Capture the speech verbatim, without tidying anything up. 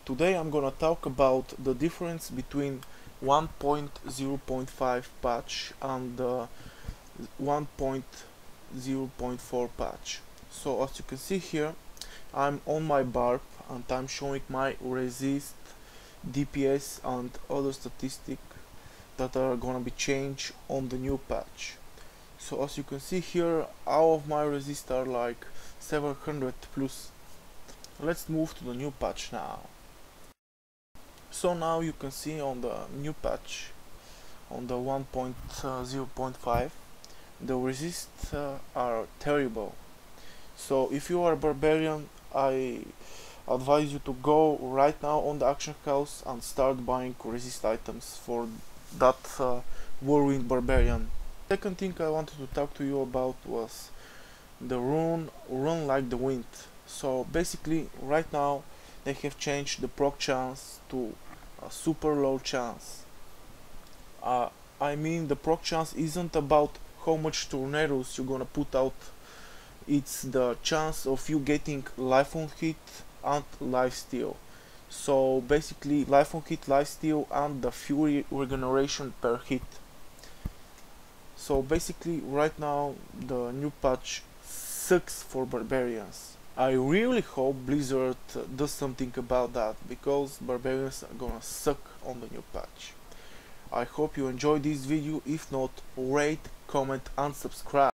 Today I'm gonna talk about the difference between one point zero point five patch and the one point zero point four patch. So as you can see here, I'm on my barb and I'm showing my resist, D P S and other statistics that are gonna be changed on the new patch. So as you can see here, all of my resist are like seven hundred plus. Let's move to the new patch now. So now you can see on the new patch, on the one point zero point five, the resists uh, are terrible. So if you are a barbarian, I advise you to go right now on the auction house and start buying resist items for that uh, whirlwind barbarian. Second thing I wanted to talk to you about was the rune run like the wind. So basically right now they have changed the proc chance to a super low chance. uh, I mean, the proc chance isn't about how much tornadoes you're gonna put out, it's the chance of you getting life on hit and life steal. So basically life on hit, life steal and the fury regeneration per hit. So basically right now the new patch sucks for barbarians. I really hope Blizzard does something about that, because barbarians are gonna suck on the new patch. I hope you enjoyed this video. If not, rate, comment and subscribe.